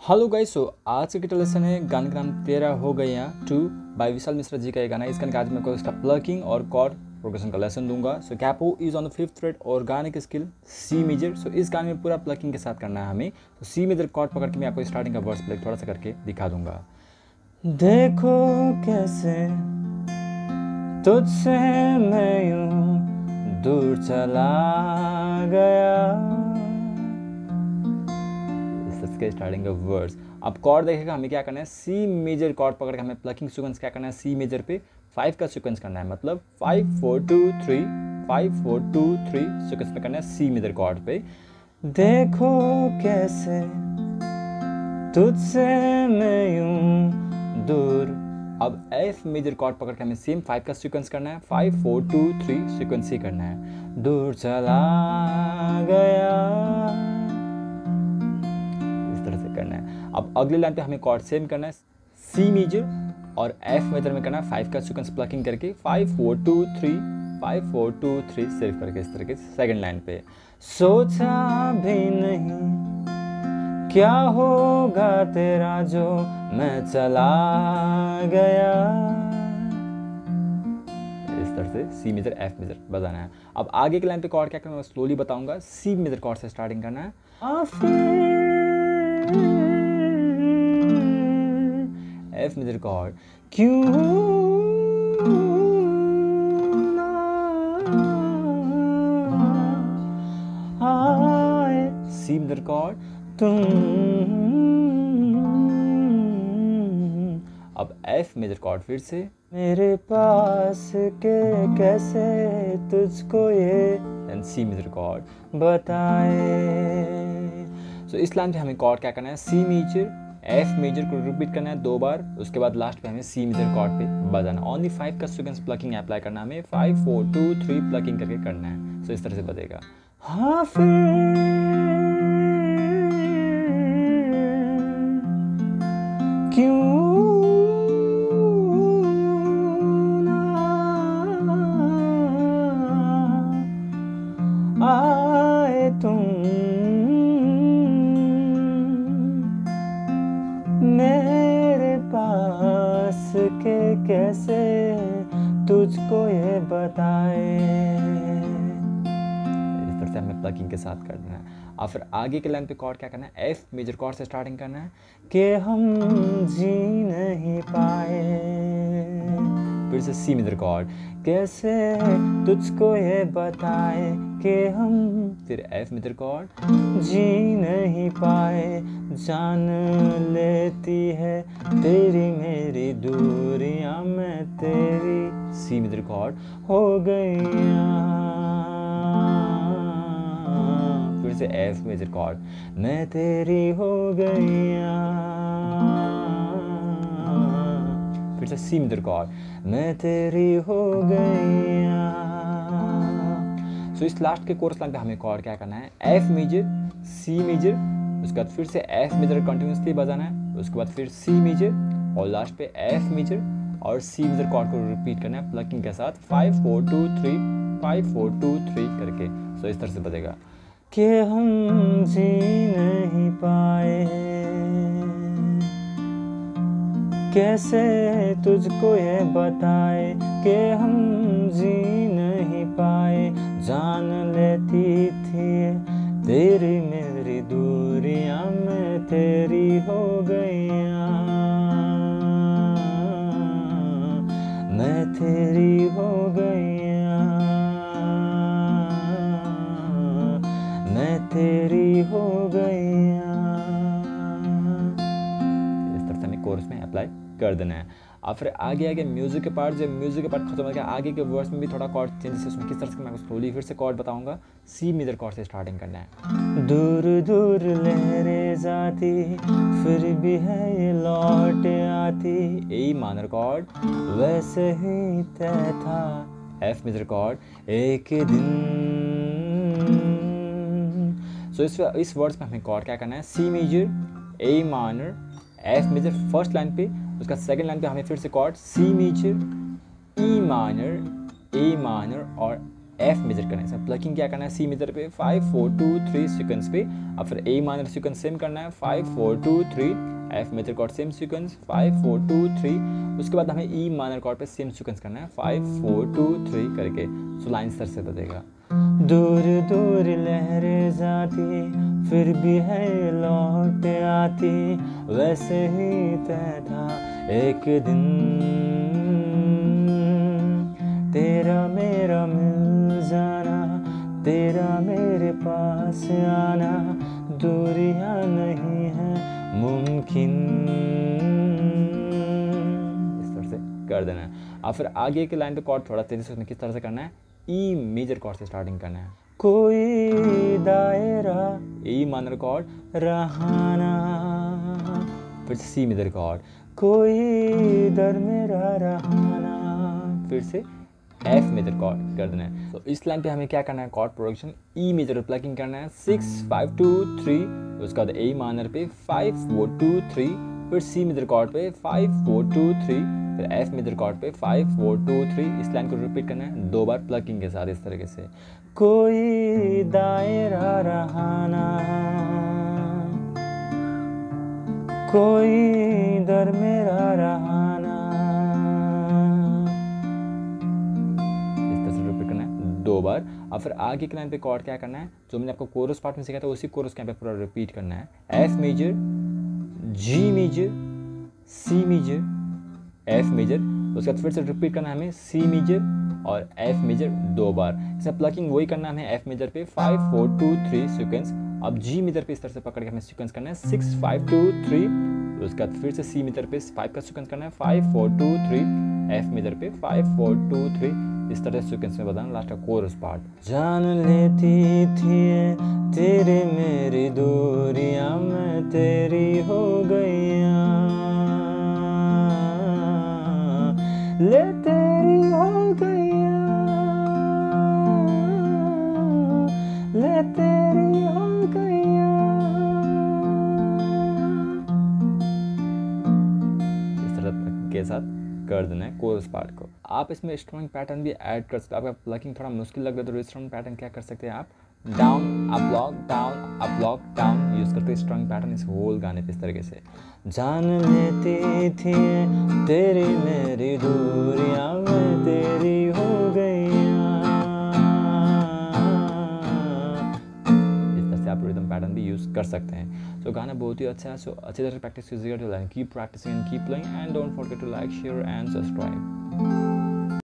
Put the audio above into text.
Hello guys, सो आज का guitar lesson है गाने का नाम तेरा हो गया टू बाय विशाल मिश्रा जी का ये गाना है। इस गाने का आज मैं आपको इसका प्लकिंग और कॉर्ड प्रोग्रेशन का लेसन दूंगा। So capo is on the 5th fret और गाने की स्किल सी मेजर। सो इस गाने में पूरा प्लकिंग के साथ करना है हमें। तो सी मेजर कॉर्ड पकड़ के मैं आपको स्टार्टिंग का वर्स प्ले थोड़ा सा करके दिखा दूंगा। देखो कैसे तुझसे मैं यूं दूर चला गया, इसके स्टार्टिंग का वर्स। अब कॉर्ड देखेगा हमें क्या करना है, सी मेजर कॉर्ड पकड़ के हमें प्लकिंग सीक्वेंस क्या करना है, सी मेजर पे 5 का सीक्वेंस करना है। मतलब 5 4 2 3 5 4 2 3 सीक्वेंस में करना है सी मेजर कॉर्ड पे। देखो कैसे तुझसे मैं यूं दूर। अब एफ मेजर कॉर्ड पकड़ के हमें सेम 5 का सीक्वेंस करना है, 5 4 2 3 सीक्वेंस ही करना है। दूर चला गया, करना है। अब अगले लाइन पे हमें कॉर्ड सेम करना है, सी मेजर और एफ मेजर में करना है 5 का सीक्वेंस प्लकिंग करके 5 4 2 3 5 4 2 3 सिर्फ करके इस तरीके से सेकंड लाइन पे। सोचा भी नहीं क्या होगा तेरा जो मैं चला गया, इस तरह से सी मेजर एफ मेजर बजाना है। अब आगे के लाइन पे कॉर्ड क्या करना है मैं स्लोली बताऊंगा। सी मेजर कॉर्ड से स्टार्टिंग करना है, एफ मेजर कॉर्ड क्यों आए, सी मेजर कॉर्ड तुम। अब एफ मेजर कॉर्ड फिर से, मेरे पास के कैसे तुझको ये सी मेजर कॉर्ड बताए। सो इस लाइन पे हमें कॉर्ड क्या करना है, सी मेजर एफ मेजर को रिपीट करना है 2 बार, उसके बाद लास्ट पे हमें सी मेजर कॉर्ड पे बजाना। ओनली 5 का सीक्वेंस प्लकिंग अप्लाई करना हमें, 5 4 2 3 प्लकिंग करके करना है। सो इस तरह से बजेगा। हाँ फिर क्यों ना आए तुम मेरे पास के कैसे तुझको ये बताए। इस तरह से हमें प्लकिंग के साथ करना है। और फिर आगे के लाइन पे कॉर्ड क्या करना है, एफ मेजर कॉर्ड से स्टार्टिंग करना है कि हम जी नहीं पाए। फिर से सी मेजर कॉर्ड, कैसे तुझको ये बताए कि हम, फिर एफ मेजर कॉर्ड जी नहीं पाए। जान लेती है तेरी मेरी दूरियां, मैं तेरी, सी मेजर कॉर्ड हो गईया। फिर से एफ मेजर कॉर्ड, मैं तेरी हो गईया। फिर से सी मेजर कॉर्ड, मैं तेरी हो गईया। सो इस लास्ट के कोरस लाइन पे हमें कॉर्ड क्या करना है, एफ मेजर सी मेजर, उसके बाद फिर से एफ मेजर कंटिन्यूसली बजाना है, उसके बाद फिर सी मेजर और लास्ट पे एफ मेजर और सी मेजर कॉर्ड को रिपीट करना है प्लकिंग के साथ 5 4 2 3 5 4 2 3 करके। सो इस तरह से बजेगा कि हम जी नहीं पाए, कैसे तुझको ये बताए कि हम जी नहीं पाए। जान लेती थी तेरी मेरी दूरियां, मैं तेरी हो गईया, मैं तेरी हो गईया, मैं तेरी हो गईया। इस तरह से हमें कोर्स में अप्लाई कर देना है। और फिर आगे म्यूजिक के पार्ट, जब म्यूजिक के पार्ट खत्म हो गया आगे के वर्ड्स में भी थोड़ा कॉर्ड चेंजेस है, उसमें किस तरह से मैं स्लोली फिर से कॉर्ड बताऊंगा। सी मेजर कॉर्ड से स्टार्टिंग करना है, दूर दूर लहरें जाती फिर भी है ये लौट आती, ए माइनर कॉर्ड वैसे ही तय था, एफ मेजर कॉर्ड एक दिन। सो इस वर्ड्स में हमें कॉर्ड क्या करना है, C major A minor F major first line पे, उसका सेकंड लाइन पे हमें फिर से chord C major E minor A minor और एफ मेजर करना है। प्लकिंग क्या करना है, सी मेजर पे 5 4 2 3 सीक्वेंस पे, और फिर ए माइनर सीक्वेंस सेम करना है 5 4 2 3, F major chord same sequence 5 4 2 3, उसके बाद हमें ई माइनर कॉर्ड पे सेम सीक्वेंस करना है 5 4 2 3 करके। सो लाइन सर से बजेगा। दूर दूर लहरें जाती फिर भी है लौट आती, वैसे ही तय था एक दिन तेरा मेरा मिल जाना, तेरा मेरे पास आना, दूरियां नहीं है मुमकिन। इस तरह से कर देना है। और फिर आगे के लाइन पे कॉर्ड थोड़ा तेजी से किस तरह से करना है, ई मेजर कॉर्ड से स्टार्टिंग करना है। कोई दायरा ई माइनर कॉर्ड रहाना, फिर से सी मेजर कॉर्ड, कोई दर मेरा रहाना, फिर से एफ मेजर कॉर्ड कर देना है। तो इस लाइन पे हमें क्या करना है, chord production E major plucking करना है 6 5 2 3, उसके बाद ए माइनर पे 5 4 2 3, फिर सी मेजर कॉर्ड पे 5 4 2 3, फिर एफ मेजर कॉर्ड पे 5 4 2 3। इस लाइन को रिपीट करना है 2 बार प्लकिंग के साथ इस तरीके से। कोई दायरा रहाना, कोई दर मेरा रहाना, इस तरह से रिपीट करना है 2 बार। और फिर आगे के लाइन पे कॉर्ड क्या करना है, जो मैंने आपको कोरस पार्ट में सिखाया था उसी कोरस के यहाँ पे पूरा रिपीट करना है। F major, G major, C major, F major, उसके बाद फिर से रिपीट करना है हमें सी मेजर और एफ मेजर 2 बार। इसमें प्लकिंग वही करना है हमें एफ मेजर पे 5 4 2 3 सीक्वेंस। अब जी मेजर पे इस तरह से पकड़ के हमें सीक्वेंस करना है 6 5 2 3, उसके बाद फिर से सी मेजर पे 5 का सीक्वेंस करना है 5 4 2 3, एफ मेजर पे 5 4 2 3, इस तरह से सीक्वेंस में बताना लास्ट का कोरस पार्ट। जान लेती थी तेरे मेरी दूरियां, मैं तेरी हो गईया, ले तेरी हो गईया, ले तेरी हो गईया। इस तरह के साथ कर देना है कोरस पार्ट को। आप इसमें स्ट्रॉन्ग पैटर्न भी ऐड कर सकते हो। आपका प्लकिंग थोड़ा मुश्किल लग रहा है तो स्ट्रॉन्ग पैटर्न क्या कर सकते हैं आप, down up block down up block down use करते हैं स्ट्रॉन्ग पैटर्न इस होल गाने पे इस तरीके से। जान लेती थी तेरी मेरी दूरियां, मैं तेरी हो गईया, इस तरह से आप रिदम पैटर्न भी यूज कर सकते हैं। तो गाना बहुत ही अच्छा है। सो अच्छी तरह से प्रैक्टिस कीजिएगा, keep practicing and keep playing and don't forget to like share and subscribe.